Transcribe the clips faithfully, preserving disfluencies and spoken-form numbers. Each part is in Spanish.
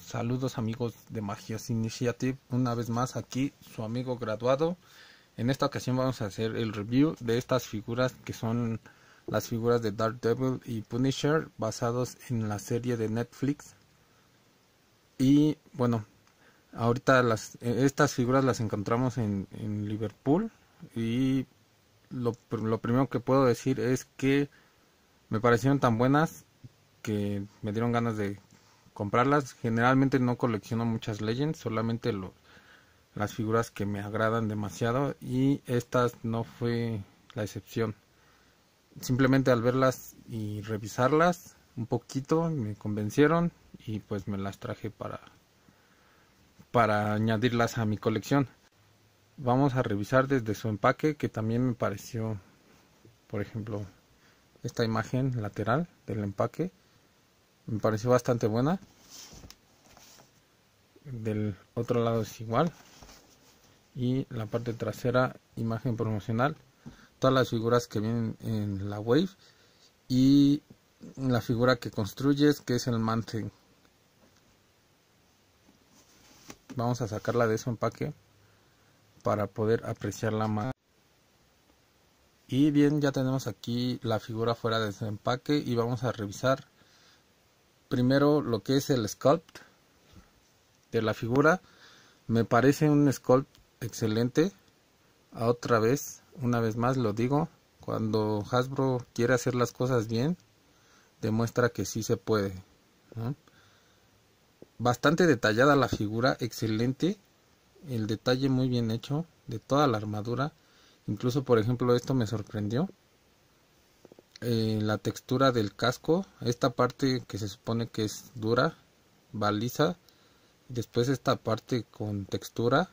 Saludos amigos de Magios Initiative, una vez más aquí su amigo graduado. En esta ocasión vamos a hacer el review de estas figuras que son las figuras de Daredevil y Punisher basados en la serie de Netflix. Y bueno, ahorita las estas figuras las encontramos en, en Liverpool y lo, lo primero que puedo decir es que me parecieron tan buenas que me dieron ganas de comprarlas. Generalmente no colecciono muchas Legends, solamente lo, las figuras que me agradan demasiado, y estas no fue la excepción. Simplemente al verlas y revisarlas un poquito me convencieron y pues me las traje para para añadirlas a mi colección. Vamos a revisar desde su empaque, que también me pareció, por ejemplo, esta imagen lateral del empaque me pareció bastante buena. Del otro lado es igual, y la parte trasera, imagen promocional, todas las figuras que vienen en la Wave y la figura que construyes, que es el Man-Thing. Vamos a sacarla de su empaque para poder apreciarla más. Y bien, ya tenemos aquí la figura fuera de su empaque y vamos a revisar primero lo que es el sculpt de la figura. Me parece un sculpt excelente. A otra vez, una vez más lo digo, cuando Hasbro quiere hacer las cosas bien, demuestra que sí se puede, ¿no? Bastante detallada la figura, excelente, el detalle muy bien hecho de toda la armadura. Incluso, por ejemplo, esto me sorprendió, eh, la textura del casco, esta parte que se supone que es dura, va lisa, después esta parte con textura,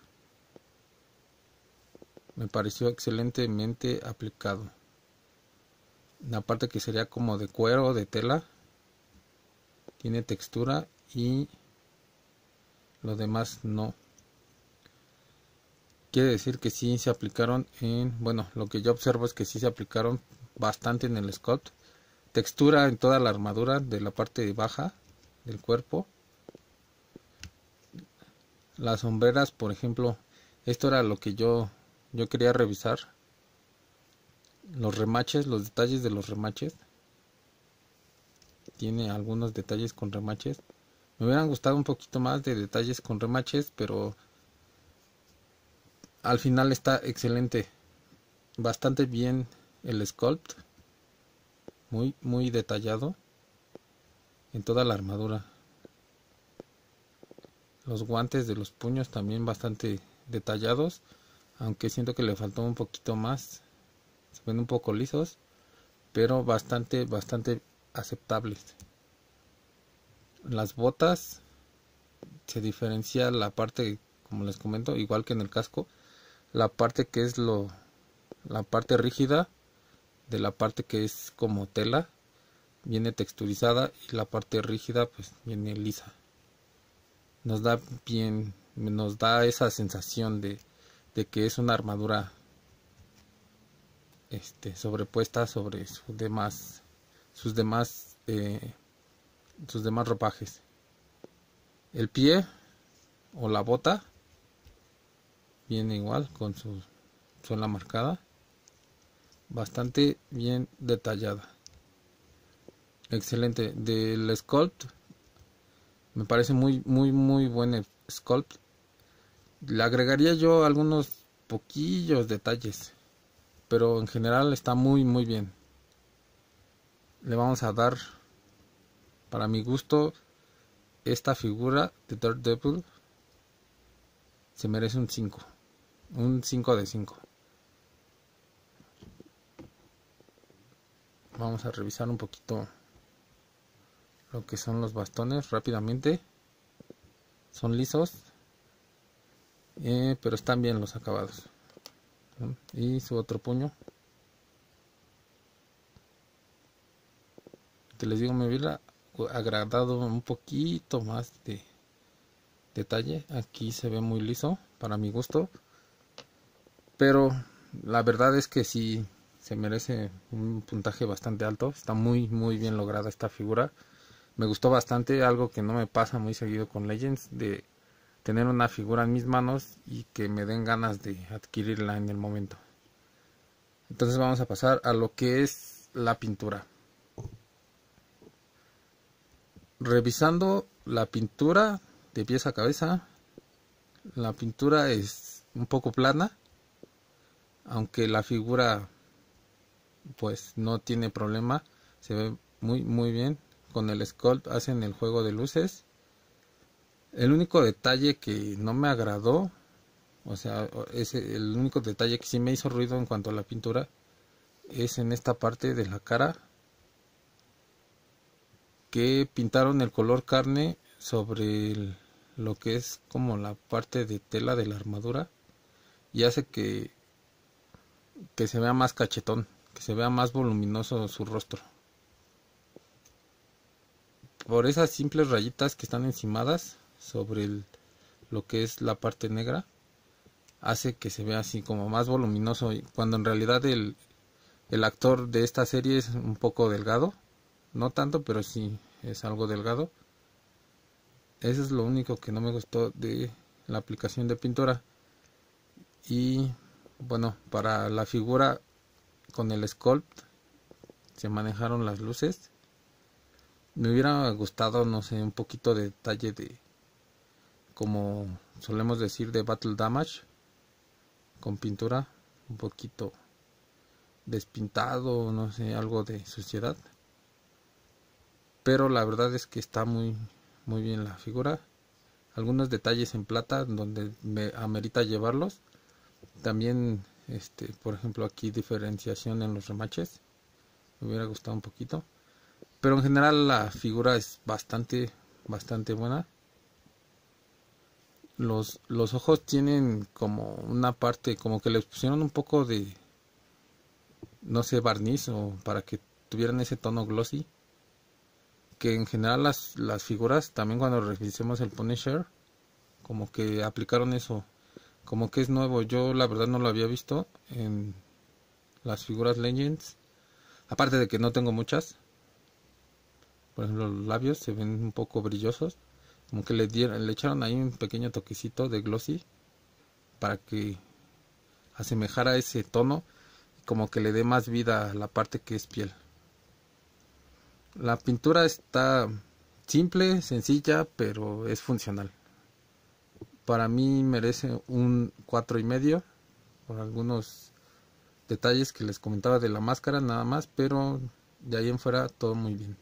me pareció excelentemente aplicado. La parte que sería como de cuero o de tela tiene textura y lo demás no. Quiere decir que sí se aplicaron en, bueno, lo que yo observo es que sí se aplicaron bastante en el sculpt. Textura en toda la armadura de la parte baja del cuerpo. Las sombreras, por ejemplo, esto era lo que yo yo quería revisar. Los remaches, los detalles de los remaches. Tiene algunos detalles con remaches. Me hubieran gustado un poquito más de detalles con remaches, pero al final está excelente. Bastante bien el sculpt. Muy, muy detallado en toda la armadura. Los guantes de los puños también bastante detallados, aunque siento que le faltó un poquito más. Se ven un poco lisos, pero bastante, bastante aceptables. Las botas, se diferencia la parte, como les comento, igual que en el casco, la parte que es lo, la parte rígida de la parte que es como tela, viene texturizada, y la parte rígida pues viene lisa. Nos da bien, nos da esa sensación de, de que es una armadura este, sobrepuesta sobre sus demás, sus demás, eh, sus demás ropajes. El pie o la bota viene igual con su suela marcada, bastante bien detallada, excelente. Del sculpt me parece muy muy muy buen sculpt. Le agregaría yo algunos poquillos detalles, pero en general está muy muy bien. Le vamos a dar, para mi gusto, esta figura de Daredevil se merece un cinco, un cinco de cinco. Vamos a revisar un poquito lo que son los bastones rápidamente. Son lisos, eh, pero están bien los acabados. Y su otro puño, que les digo, me hubiera agradado un poquito más de detalle. Aquí se ve muy liso para mi gusto, pero la verdad es que sí se merece un puntaje bastante alto. Está muy muy bien lograda esta figura. Me gustó bastante, algo que no me pasa muy seguido con Legends, de tener una figura en mis manos y que me den ganas de adquirirla en el momento. Entonces vamos a pasar a lo que es la pintura. Revisando la pintura de pies a cabeza, la pintura es un poco plana, aunque la figura pues no tiene problema, se ve muy muy bien. Con el sculpt hacen el juego de luces. El único detalle que no me agradó, o sea, es el único detalle que sí me hizo ruido en cuanto a la pintura, es en esta parte de la cara, que pintaron el color carne sobre el, lo que es como la parte de tela de la armadura, y hace que, que se vea más cachetón, que se vea más voluminoso su rostro. Por esas simples rayitas que están encimadas sobre el, lo que es la parte negra, hace que se vea así como más voluminoso, cuando en realidad el, el actor de esta serie es un poco delgado, no tanto, pero sí es algo delgado. Eso es lo único que no me gustó de la aplicación de pintura. Y bueno, para la figura con el sculpt se manejaron las luces. Me hubiera gustado, no sé, un poquito de detalle de, como solemos decir, de Battle Damage con pintura, un poquito despintado, no sé, algo de suciedad. Pero la verdad es que está muy muy bien la figura. Algunos detalles en plata donde me amerita llevarlos. También este, por ejemplo, aquí diferenciación en los remaches. Me hubiera gustado un poquito. Pero en general la figura es bastante bastante buena. Los, los ojos tienen como una parte, como que les pusieron un poco de, no sé, barniz, o para que tuvieran ese tono glossy. Que en general las, las figuras, también cuando revisemos el Punisher, como que aplicaron eso, como que es nuevo. Yo la verdad no lo había visto en las figuras Legends, aparte de que no tengo muchas. Por ejemplo, los labios se ven un poco brillosos, como que le dieron, le echaron ahí un pequeño toquecito de glossy para que asemejara ese tono, como que le dé más vida a la parte que es piel. La pintura está simple, sencilla, pero es funcional. Para mí merece un cuatro y medio por algunos detalles que les comentaba de la máscara nada más, pero de ahí en fuera todo muy bien.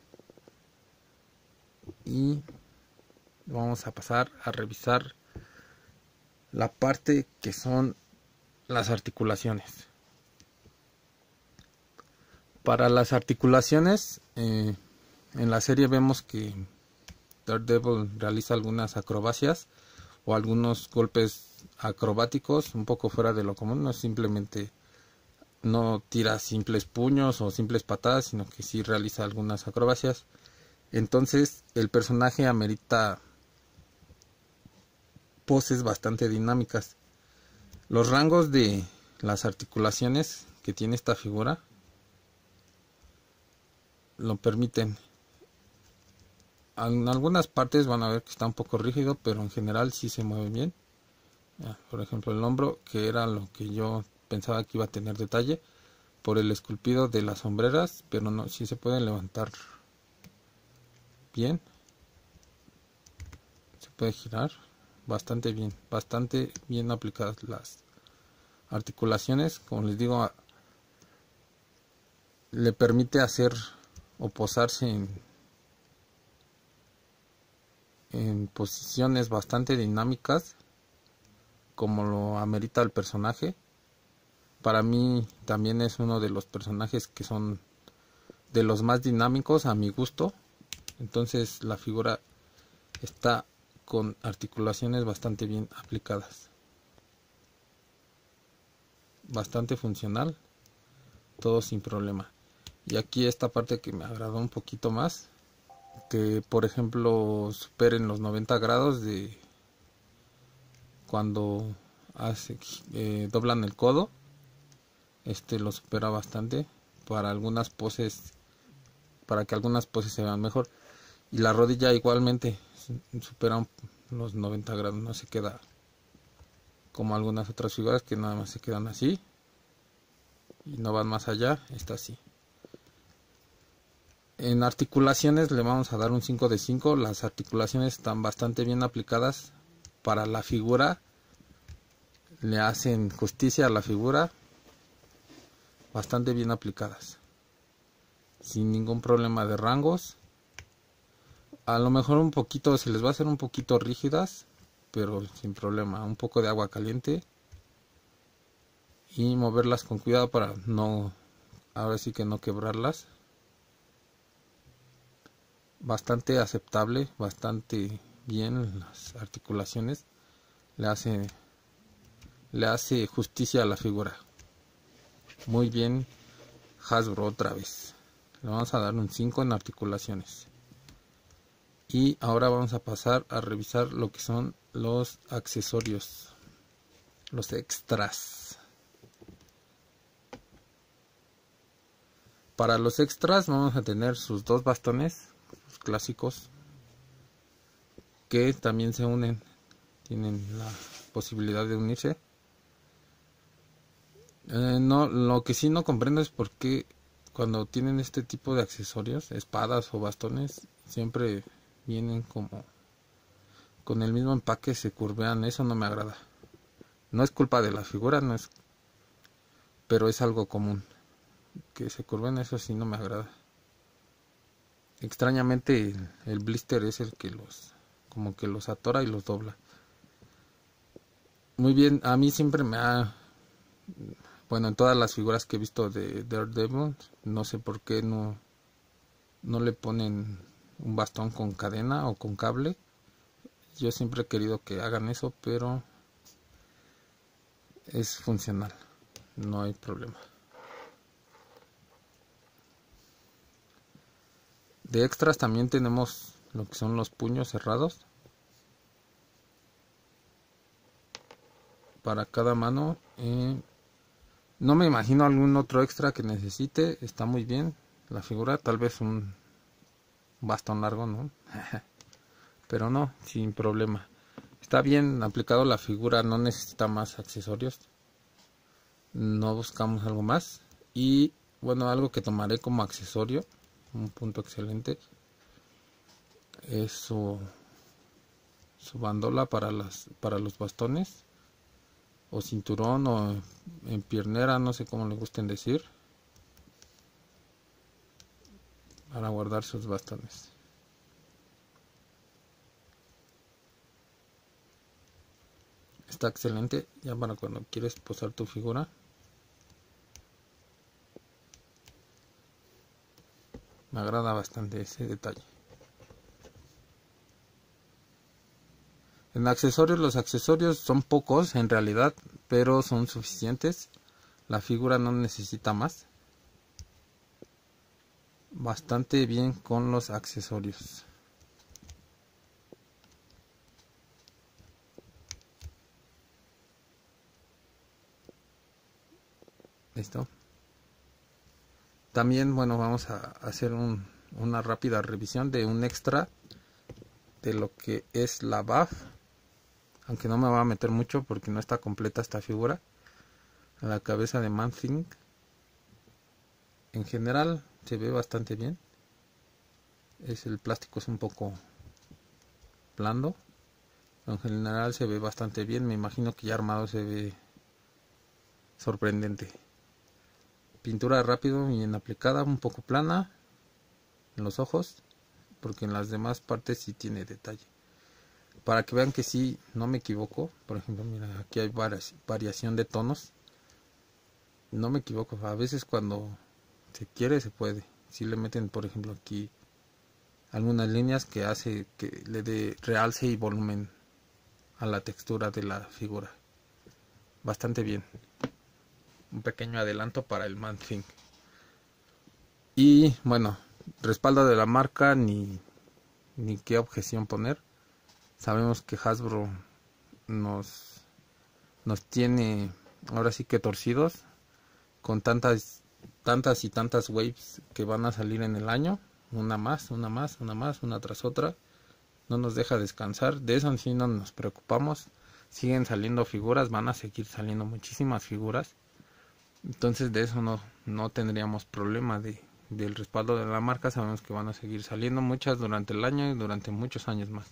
Y vamos a pasar a revisar la parte que son las articulaciones. Para las articulaciones, eh, en la serie vemos que Daredevil realiza algunas acrobacias o algunos golpes acrobáticos un poco fuera de lo común. No es simplemente, no tira simples puños o simples patadas, sino que sí realiza algunas acrobacias. Entonces el personaje amerita poses bastante dinámicas. Los rangos de las articulaciones que tiene esta figura lo permiten. En algunas partes van a ver que está un poco rígido, pero en general sí se mueve bien. Por ejemplo, el hombro, que era lo que yo pensaba que iba a tener detalle por el esculpido de las sombreras, pero no, sí se pueden levantar bien. Se puede girar bastante bien, bastante bien aplicadas las articulaciones. Como les digo, le permite hacer o posarse en, en posiciones bastante dinámicas, como lo amerita el personaje. Para mí también es uno de los personajes que son de los más dinámicos a mi gusto. Entonces la figura está con articulaciones bastante bien aplicadas, bastante funcional, todo sin problema. Y aquí esta parte que me agradó un poquito más, que por ejemplo superen los noventa grados de cuando hace, eh, doblan el codo. Este lo supera bastante para algunas poses, para que algunas poses se vean mejor. Y la rodilla igualmente supera los noventa grados, no se queda como algunas otras figuras que nada más se quedan así y no van más allá. Esta sí. En articulaciones le vamos a dar un cinco de cinco. Las articulaciones están bastante bien aplicadas para la figura, le hacen justicia a la figura, bastante bien aplicadas, sin ningún problema de rangos. A lo mejor un poquito, se les va a hacer un poquito rígidas, pero sin problema. Un poco de agua caliente y moverlas con cuidado para no, ahora sí que no quebrarlas. Bastante aceptable, bastante bien las articulaciones, le hace le hace justicia a la figura. Muy bien Hasbro otra vez. Le vamos a dar un cinco en articulaciones. Y ahora vamos a pasar a revisar lo que son los accesorios, los extras. Para los extras vamos a tener sus dos bastones, los clásicos, que también se unen, tienen la posibilidad de unirse. Eh, no, lo que sí no comprendo es por qué cuando tienen este tipo de accesorios, espadas o bastones, siempre vienen como con el mismo empaque, se curvean. Eso no me agrada. No es culpa de la figura, no es, pero es algo común que se curven. Eso sí no me agrada. Extrañamente el, el blister es el que los como que los atora y los dobla. Muy bien, a mí siempre me ha, bueno, en todas las figuras que he visto de Daredevil, no sé por qué no no le ponen un bastón con cadena o con cable. Yo siempre he querido que hagan eso, pero es funcional, no hay problema. De extras también tenemos lo que son los puños cerrados para cada mano. Eh, no me imagino algún otro extra que necesite. Está muy bien la figura, tal vez un bastón largo, ¿no? Pero no, sin problema. Está bien aplicado la figura, no necesita más accesorios. No buscamos algo más. Y bueno, algo que tomaré como accesorio, un punto excelente, es su, su bandola para las para los bastones, o cinturón, o en piernera, no sé cómo le gusten decir, para guardar sus bastones. Está excelente ya para cuando quieres posar tu figura. Me agrada bastante ese detalle. En accesorios, los accesorios son pocos en realidad, pero son suficientes. La figura no necesita más. Bastante bien con los accesorios. Listo. También, bueno, vamos a hacer un, una rápida revisión de un extra de lo que es la B A F, aunque no me va a meter mucho porque no está completa esta figura. La cabeza de Man-Thing en general se ve bastante bien. Es el plástico es un poco blando, en general se ve bastante bien. Me imagino que ya armado se ve sorprendente. Pintura rápido, bien aplicada, un poco plana en los ojos, porque en las demás partes sí tiene detalle. Para que vean que sí, no me equivoco. Por ejemplo, mira, aquí hay variación de tonos. No me equivoco, a veces cuando se quiere se puede. Si le meten, por ejemplo, aquí algunas líneas que hace que le dé realce y volumen a la textura de la figura. Bastante bien. Un pequeño adelanto para el Man-Thing. Y bueno, respaldo de la marca, ni, ni qué objeción poner. Sabemos que Hasbro nos, nos tiene ahora sí que torcidos con tantas, tantas y tantas waves que van a salir en el año. una más, una más, una más, una tras otra. No nos deja descansar. De eso sí no nos preocupamos. Siguen saliendo figuras, van a seguir saliendo muchísimas figuras. Entonces de eso no, no tendríamos problema de, del respaldo de la marca. Sabemos que van a seguir saliendo muchas durante el año y durante muchos años más.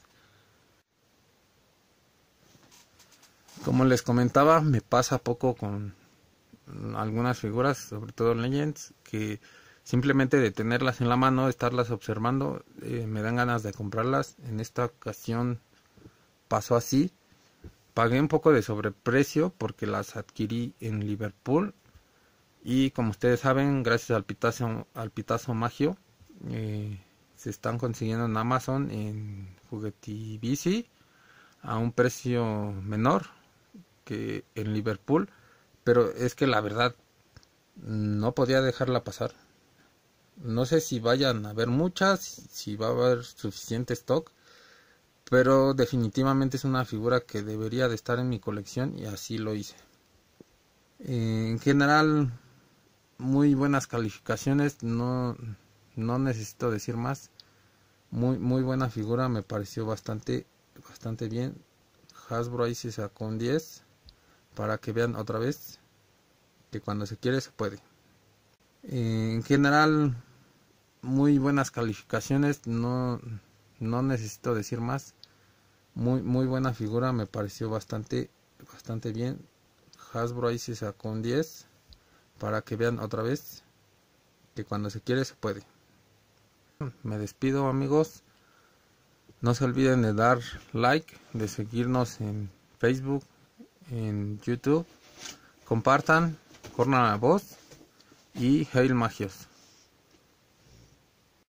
Como les comentaba, me pasa poco con algunas figuras, sobre todo Legends, que simplemente de tenerlas en la mano, estarlas observando, eh, me dan ganas de comprarlas. En esta ocasión pasó así. Pagué un poco de sobreprecio porque las adquirí en Liverpool. Y como ustedes saben, gracias al pitazo, al pitazo magio, eh, se están consiguiendo en Amazon, en Juguetivici, a un precio menor que en Liverpool. Pero es que la verdad no podía dejarla pasar. No sé si vayan a haber muchas, si va a haber suficiente stock, pero definitivamente es una figura que debería de estar en mi colección y así lo hice. En general, muy buenas calificaciones, no, no necesito decir más. Muy, muy buena figura, me pareció bastante, bastante bien. Hasbro ahí se sacó un diez, para que vean otra vez que cuando se quiere se puede. En general, muy buenas calificaciones, no, no necesito decir más. Muy, muy buena figura, me pareció bastante, bastante bien. Hasbro ahí se sacó un diez, para que vean otra vez que cuando se quiere se puede. Me despido, amigos. No se olviden de dar like, de seguirnos en Facebook, en YouTube. Compartan, corran la voz y Hail Magios.